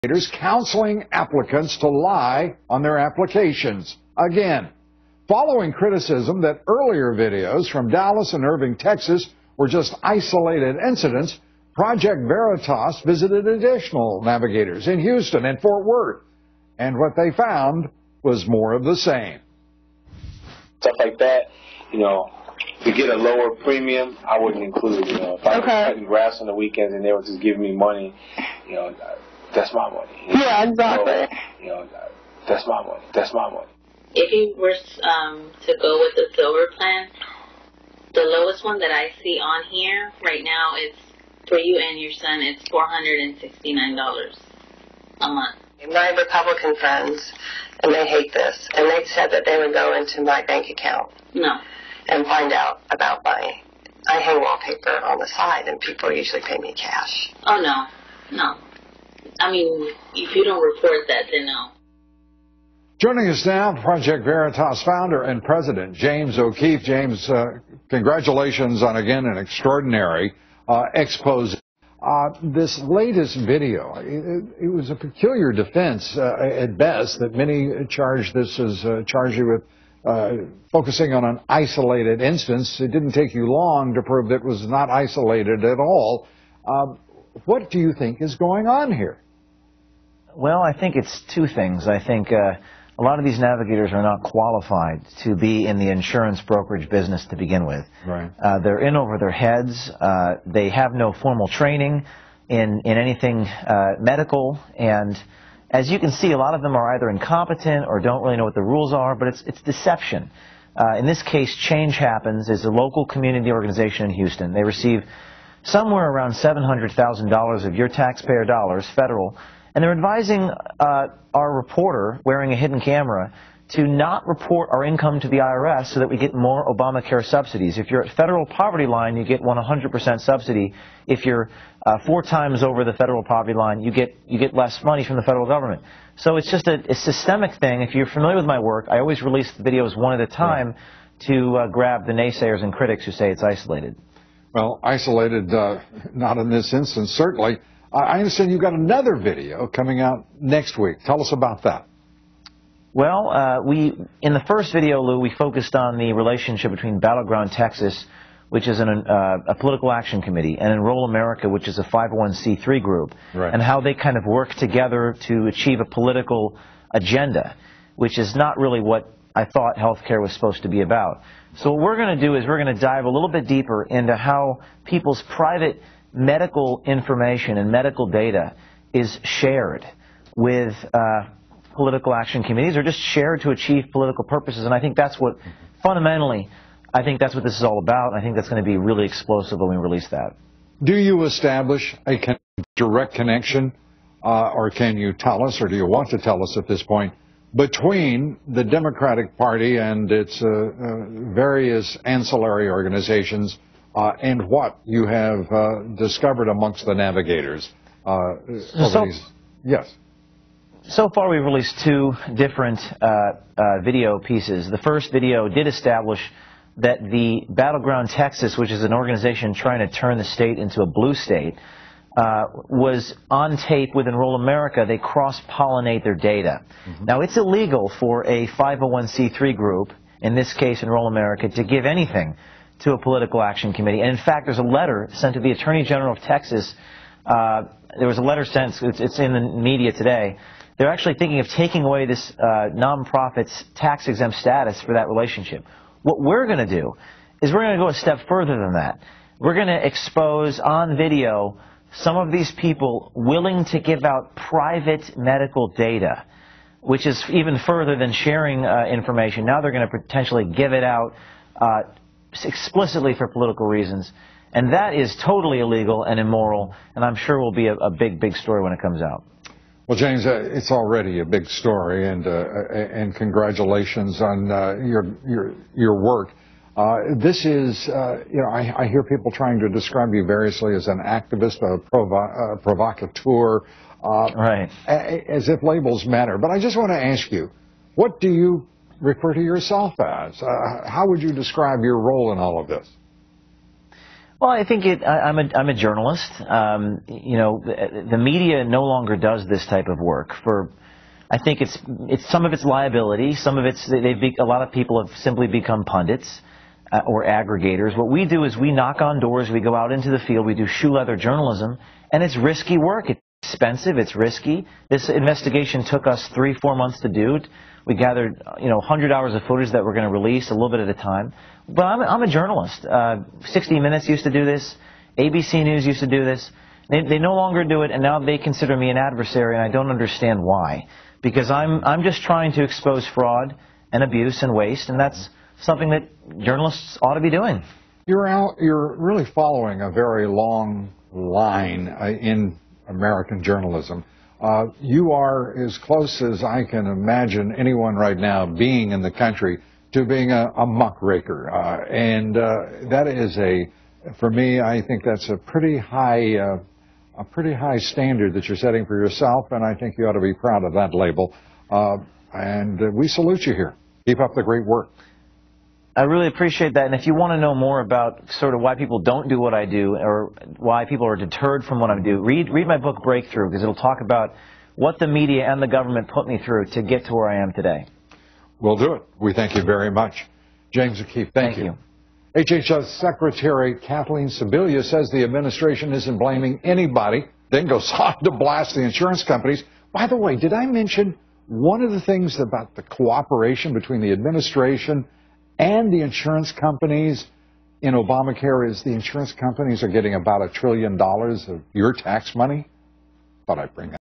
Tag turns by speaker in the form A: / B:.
A: counseling applicants to lie on their applications. Again, following criticism that earlier videos from Dallas and Irving, Texas were just isolated incidents, Project Veritas visited additional navigators in Houston and Fort Worth. And what they found was more of the same.
B: Stuff like that, to get a lower premium, I wouldn't include it. If I was cutting grass on the weekends and they were just giving me money, that's my money.
C: Yeah, exactly.
B: So, that's my money. That's my money.
D: If you were to go with the silver plan, the lowest one that I see on here right now is for you and your son. It's $469 a month.
C: My Republican friends, and they hate this, and they said that they would go into my bank account.
D: No.
C: And find out about I hang wallpaper on the side, and people usually pay me cash.
D: Oh, no. I mean, if you don't report that, then no.
A: Joining us now, Project Veritas founder and president, James O'Keefe. James, congratulations on, again, an extraordinary expose. This latest video, it was a peculiar defense at best, that many charge you with focusing on an isolated instance. It didn't take you long to prove that it was not isolated at all. What do you think is going on here?
E: Well, I think it's two things. I think a lot of these navigators are not qualified to be in the insurance brokerage business to begin with.
A: Right.
E: They're in over their heads. They have no formal training in anything medical, and as you can see, a lot of them are either incompetent or don't really know what the rules are, but it's deception. In this case, Change Happens is a local community organization in Houston. They receive somewhere around $700,000 of your taxpayer dollars, federal, and they're advising our reporter wearing a hidden camera to not report our income to the IRS so that we get more Obamacare subsidies. If you're at federal poverty line, you get 100% subsidy. If you're 4 times over the federal poverty line, you get less money from the federal government. So it's just a systemic thing. If you're familiar with my work, I always release the videos one at a time to grab the naysayers and critics who say it's isolated.
A: Well, isolated, not in this instance, certainly. I understand you've got another video coming out next week. Tell us about that.
E: Well, in the first video, Lou, we focused on the relationship between Battleground Texas, which is a political action committee, and Enroll America, which is a 501c3 group, and how they kind of work together to achieve a political agenda, which is not really what I thought healthcare was supposed to be about. So what we're going to do is we're going to dive a little bit deeper into how people's private medical information and medical data is shared with political action committees, or just shared to achieve political purposes. And I think that's what, fundamentally, I think that's what this is all about. I think that's going to be really explosive when we release that.
A: Do you establish a direct connection, or can you tell us, or do you want to tell us at this point, between the Democratic Party and its various ancillary organizations and what you have discovered amongst the navigators? Yes.
E: So far, we've released 2 different video pieces. The first video did establish that the Battleground Texas, which is an organization trying to turn the state into a blue state, was on tape with Enroll America. They cross-pollinate their data. Now, it's illegal for a 501c3 group, in this case Enroll America, to give anything to a political action committee. And in fact, there's a letter sent to the Attorney General of Texas. There was a letter sent, it's in the media today. They're actually thinking of taking away this nonprofit's tax-exempt status for that relationship. What we're going to do is we're going to go a step further than that. We're going to expose on video some of these people willing to give out private medical data, which is even further than sharing information. Now they're going to potentially give it out explicitly for political reasons. And that is totally illegal and immoral, and I'm sure will be a big, big story when it comes out.
A: Well, James, it's already a big story, and congratulations on your work. This is, I hear people trying to describe you variously as an activist, a provocateur, as if labels matter. But I just want to ask you, what do you refer to yourself as? How would you describe your role in all of this?
E: Well, I think I'm a journalist. You know, the media no longer does this type of work. I think it's some of it's liability, some of it's a lot of people have simply become pundits or aggregators. What we do is we knock on doors, we go out into the field, we do shoe leather journalism, and it's risky work. It's expensive, it's risky. This investigation took us 3-4 months to do. We gathered 100 hours of footage that we're going to release a little bit at a time. But I'm a journalist. 60 Minutes used to do this. ABC News used to do this. They no longer do it, and now they consider me an adversary, and I don't understand why. Because I'm just trying to expose fraud and abuse and waste, and that's something that journalists ought to be doing.
A: You're really following a very long line in American journalism. You are as close as I can imagine anyone right now being in the country to being a muckraker. And that is for me, I think that's a pretty high standard that you're setting for yourself, and I think you ought to be proud of that label. And we salute you here. Keep up the great work.
E: I really appreciate that, and if you want to know more about sort of why people don't do what I do or why people are deterred from what I do, read my book Breakthrough, because it'll talk about what the media and the government put me through to get to where I am today.
A: We'll do it. We thank you very much. James O'Keefe, thank you. HHS Secretary Kathleen Sebelius says the administration isn't blaming anybody, then goes on to blast the insurance companies. By the way, did I mention one of the things about the cooperation between the administration and the insurance companies in Obamacare is the insurance companies are getting about $1 trillion of your tax money? Thought I'd bring that